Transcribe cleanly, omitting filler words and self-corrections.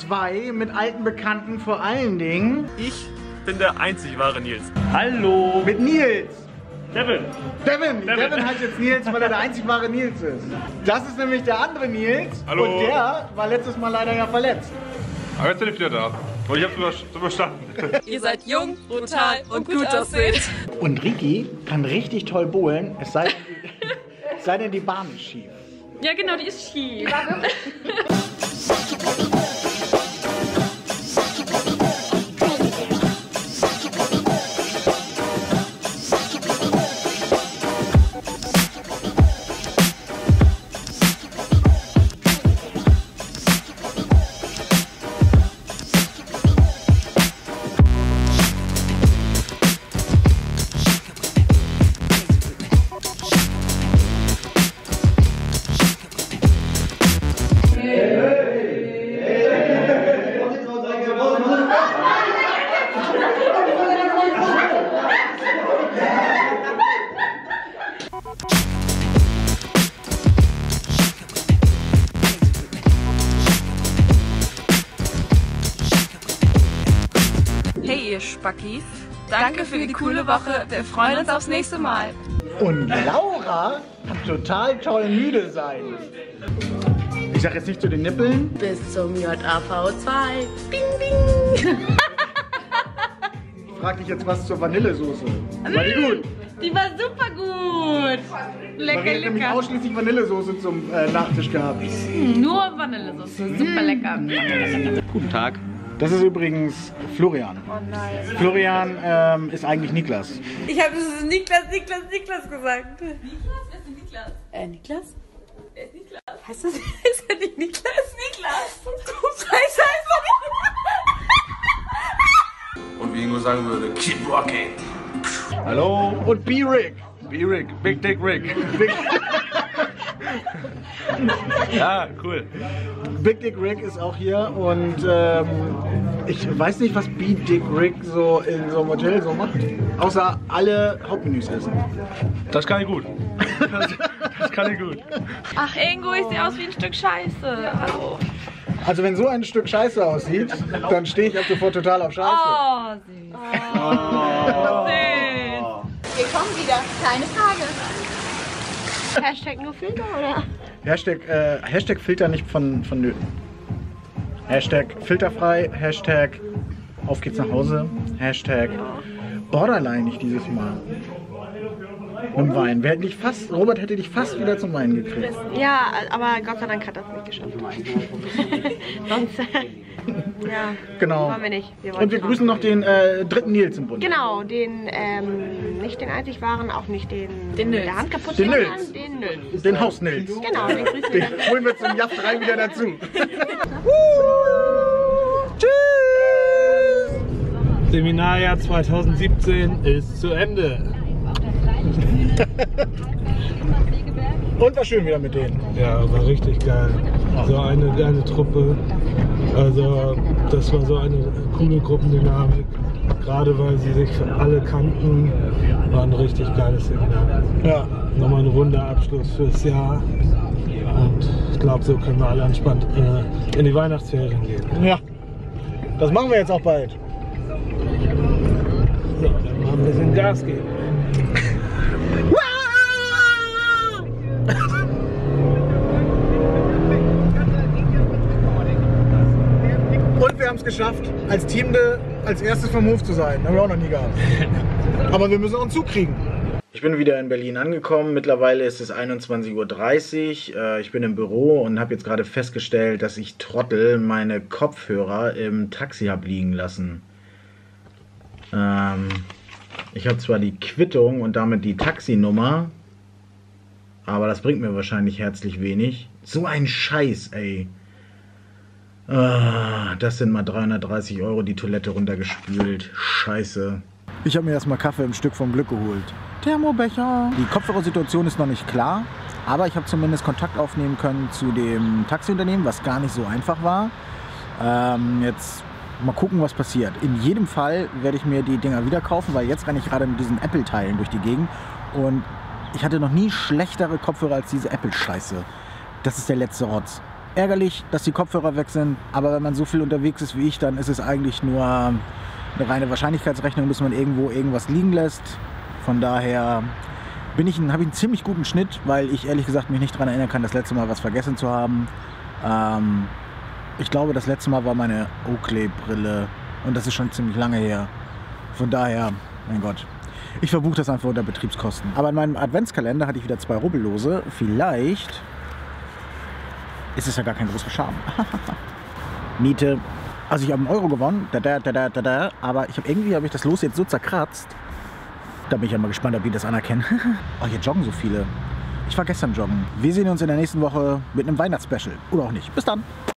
2 mit alten Bekannten, vor allen Dingen. Ich bin der einzig wahre Nils. Hallo. Mit Nils. Devin. Devin heißt jetzt Nils, weil er der einzig wahre Nils ist. Das ist nämlich der andere Nils. Hallo. Und der war letztes Mal leider ja verletzt. Aber jetzt bin ich wieder da. Und ich hab's überstanden. Ihr seid jung, brutal und gut aussehend. Und Ricky kann richtig toll bowlen, es sei denn, die Bahn ist schief. Ja genau, die ist schief. Hey ihr Spackis, danke für die coole Woche, wir freuen uns aufs nächste Mal. Und Laura kann total toll müde sein. Ich sag jetzt nicht zu den Nippeln. Bis zum JAV2. Bing, bing. Ich frag dich jetzt was zur Vanillesoße. War die gut? Die war super gut. Lecker, Marie hat nämlich lecker. ausschließlich Vanillesoße zum Nachtisch gehabt. Nur Vanillesoße, super lecker. Guten Tag. Das ist übrigens Florian. Oh nein. Florian ist eigentlich Niklas. Ich habe Niklas gesagt. Niklas? Wer ist denn Niklas? Niklas? Wer ist Niklas? Heißt das nicht Niklas? Niklas! Scheiße, heißt Und wie Ingo sagen würde, keep rocking. Hallo. Und B-Rick. B-Rick, Big Dick Rick. Ja, cool. Big Dick Rick ist auch hier und ich weiß nicht, was Big Dick Rick so in so einem Hotel so macht. Außer alle Hauptmenüs essen. Das kann ich gut. Das kann ich gut. Ach, Ingo, ich sehe aus wie ein Stück Scheiße. Hallo. Also wenn so ein Stück Scheiße aussieht, dann stehe ich ab sofort total auf Scheiße. Oh, süß. Oh. Süß. Wir kommen wieder, keine Frage. Hashtag nur Filter, oder? Hashtag Filter nicht vonnöten. Hashtag filterfrei, Hashtag auf geht's nach Hause, Hashtag Borderline nicht dieses Mal. Und Wein. Robert hätte dich fast wieder zum Wein gekriegt. Ja, aber Gott sei Dank hat das nicht geschafft. Sonst, ja, Genau. wollen wir nicht. Und wir grüßen noch den dritten Nils im Bund. Genau, den, nicht den einzig wahren, auch nicht den Nils. der Hand kaputt Den machen Nils. kann, den Nils. Den Haus-Nils. Genau, den grüßen Den wir. holen wir zum Jaft 3 wieder dazu. Tschüss! Seminarjahr 2017 ist zu Ende. Und war schön wieder mit denen. Ja, war richtig geil. So eine geile Truppe. Also das war so eine coole Gruppendynamik. Gerade weil sie sich alle kannten, war ein richtig geiles Seminar. Ja. Nochmal ein runder Abschluss fürs Jahr. Und ich glaube, so können wir alle entspannt in die Weihnachtsferien gehen. Ja. Das machen wir jetzt auch bald. So, dann mal ein bisschen Gas geben. Und wir haben es geschafft, als Team als erstes vom Hof zu sein. Haben wir auch noch nie gehabt. Aber wir müssen auch einen Zug kriegen. Ich bin wieder in Berlin angekommen. Mittlerweile ist es 21:30 Uhr. Ich bin im Büro und habe jetzt gerade festgestellt, dass ich Trottel meine Kopfhörer im Taxi habe liegen lassen. Ich habe zwar die Quittung und damit die Taxinummer, aber das bringt mir wahrscheinlich herzlich wenig. So ein Scheiß, ey. Das sind mal 330 € die Toilette runtergespült. Scheiße. Ich habe mir erstmal Kaffee im Stück vom Glück geholt. Thermobecher. Die Kopfhörersituation ist noch nicht klar, aber ich habe zumindest Kontakt aufnehmen können zu dem Taxiunternehmen, was gar nicht so einfach war. Jetzt mal gucken, was passiert. In jedem Fall werde ich mir die Dinger wieder kaufen, weil jetzt renne ich gerade mit diesen Apple-Teilen durch die Gegend und ich hatte noch nie schlechtere Kopfhörer als diese Apple-Scheiße. Das ist der letzte Rotz. Ärgerlich, dass die Kopfhörer weg sind, aber wenn man so viel unterwegs ist wie ich, dann ist es eigentlich nur eine reine Wahrscheinlichkeitsrechnung, bis man irgendwo irgendwas liegen lässt. Von daher habe ich einen ziemlich guten Schnitt, weil ich ehrlich gesagt mich nicht daran erinnern kann, das letzte Mal was vergessen zu haben. Ich glaube, das letzte Mal war meine Oakley-Brille und das ist schon ziemlich lange her. Von daher, mein Gott, ich verbuche das einfach unter Betriebskosten. Aber in meinem Adventskalender hatte ich wieder 2 Rubbellose. Vielleicht ist es ja gar kein großer Charme. Miete. Also ich habe 1 Euro gewonnen, aber irgendwie habe ich das Los jetzt so zerkratzt. Da bin ich ja mal gespannt, ob die das anerkennen. Oh, hier joggen so viele. Ich war gestern joggen. Wir sehen uns in der nächsten Woche mit einem Weihnachtsspecial. Oder auch nicht. Bis dann.